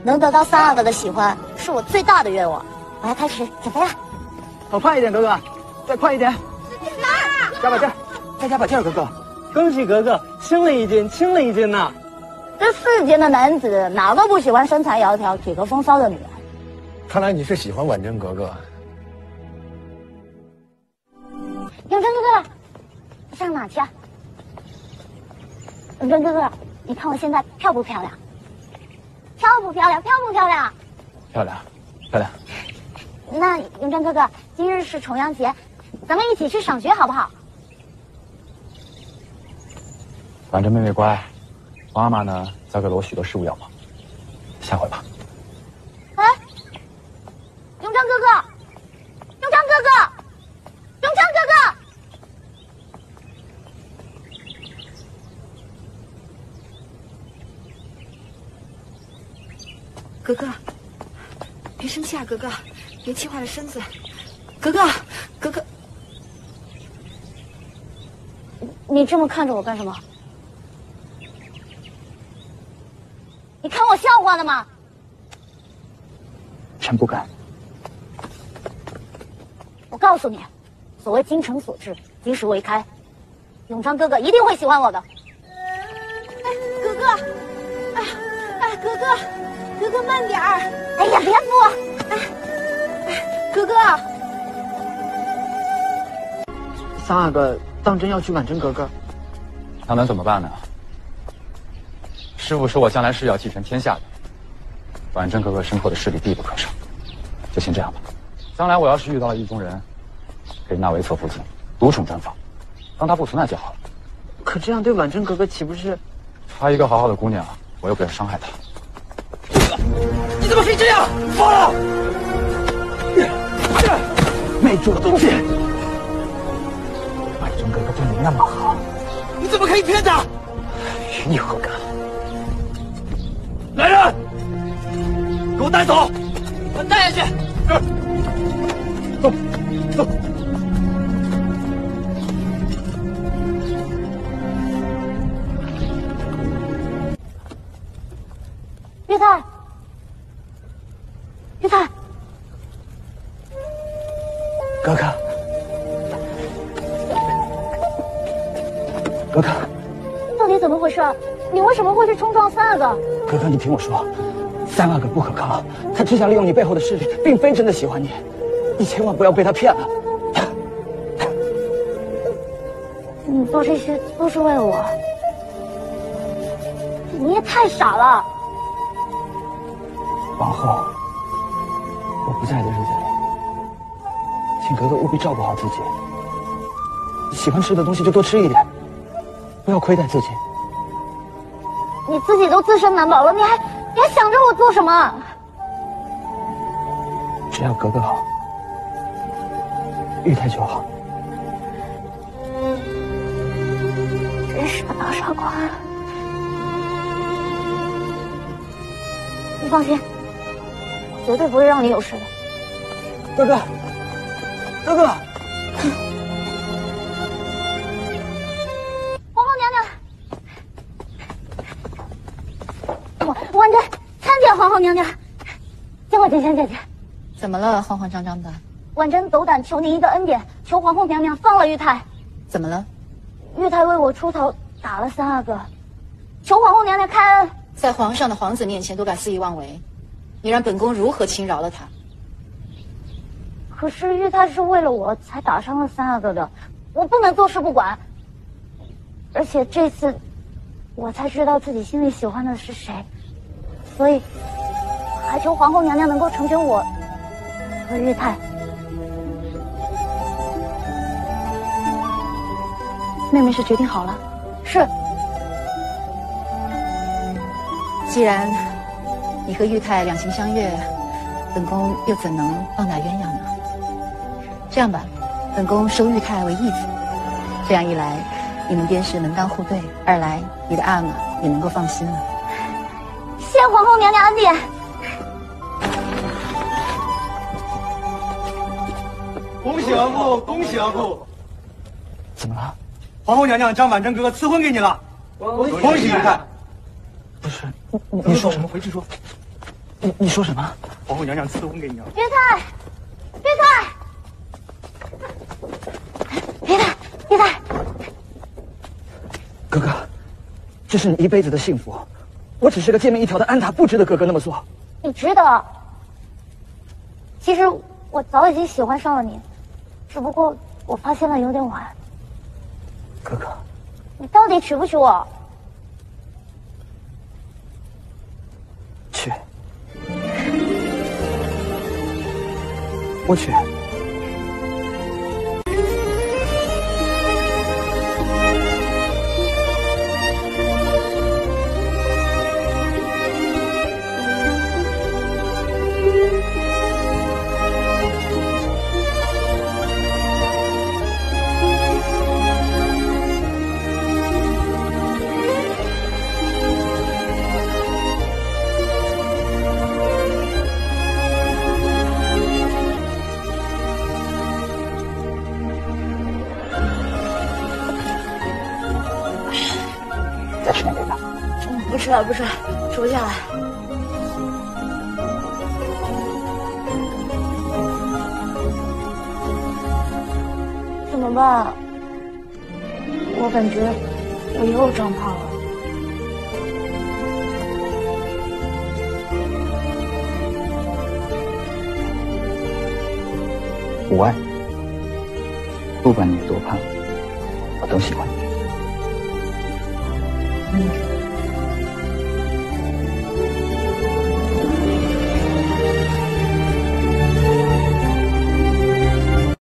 能得到三阿哥的喜欢，是我最大的愿望。我要开始减肥了。 跑快一点，哥哥，再快一点！加把劲儿，再加把劲儿，哥哥！ 恭喜哥哥，轻了一斤，轻了一斤呐！ 这世间的男子哪个不喜欢身材窈窕、体格风骚的女人？ 看来你是喜欢婉珍格格。 永贞哥哥，上哪去啊？永贞哥哥，你看我现在漂不漂亮？漂不漂亮？漂不漂亮？ 漂亮，漂亮。 那永贞哥哥，今日是重阳节，咱们一起去赏雪好不好？ 婉珍妹妹乖，王阿玛呢交给了我许多事务要忙，下回吧。 哎，永昌哥哥，永昌哥哥，永昌哥哥，哥哥，别生气啊，哥哥，别气坏了身子。哥哥，哥哥， 你这么看着我干什么？你看我笑话的吗？ 臣不敢。 我告诉你，所谓精诚所至，金石为开。永昌哥哥一定会喜欢我的。 哎，哥哥，哎，哥哥，哥哥慢点儿。 哎呀，别扶我！ 哥哥， 三阿哥当真要娶婉珍格格？ 那能怎么办呢？师父说我将来是要继承天下的，婉珍格格身后的势力必不可少。就先这样吧。将来我要是遇到了意中人，可以纳为侧福晋，独宠专访，当他不存在就好了。 可这样对婉珍格格岂不是？ 她一个好好的姑娘，我又不要伤害她。 你怎么可以这样？疯了！没主的东西！婉珍格格对你那么好，你怎么可以骗她？与你何干？来人，给我带走！把他带下去！走，走。 玉泰，玉泰， 格格，格格， 到底怎么回事？你为什么会去冲撞三阿哥？ 格格，你听我说，三阿哥不可靠，他只想利用你背后的势力，并非真的喜欢你，你千万不要被他骗了。 你做这些都是为了我，你也太傻了。 往后我不在的日子里，请格格务必照顾好自己。喜欢吃的东西就多吃一点，不要亏待自己。 你自己都自身难保了，你还想着我做什么？ 只要格格好，玉泰就好。 真是个大傻瓜！你放心，我绝对不会让你有事的。 格格，格格。 皇后娘娘，婉珍参见皇后娘娘，见过锦仙姐姐。 怎么了？慌慌张张的。 婉珍斗胆求您一个恩典，求皇后娘娘放了玉泰。 怎么了？ 玉泰为我出头，打了三阿哥，求皇后娘娘开恩。 在皇上的皇子面前都敢肆意妄为，你让本宫如何轻饶了他？ 可是玉泰是为了我才打伤了三阿哥的，我不能坐视不管。而且这次，我才知道自己心里喜欢的是谁，所以还求皇后娘娘能够成全我和玉泰。 妹妹是决定好了。 是。 既然你和玉泰两情相悦，本宫又怎能棒打鸳鸯呢？这样吧，本宫收玉泰为义子，这样一来，你们便是门当户对；二来，你的阿玛也能够放心了。 谢皇后娘娘恩典。 恭喜阿父，恭喜阿父！ 怎么了？ 皇后娘娘将婉珍哥哥赐婚给你了，恭喜玉泰！ 不是，你说什么？ 回去说。 你说什么？ 皇后娘娘赐婚给你啊！ 别开！别开！别开！ 哥哥，这是你一辈子的幸福。我只是个见面一条的安塔，不值得哥哥那么做。 你值得。其实我早已经喜欢上了你，只不过我发现了有点晚。 哥哥， 你到底娶不娶我？ 娶。我娶。再吃点别的。 不吃了，不吃了，吃不下来。怎么办？我感觉我又长胖了。 我爱你，不管你有多胖，我都喜欢你。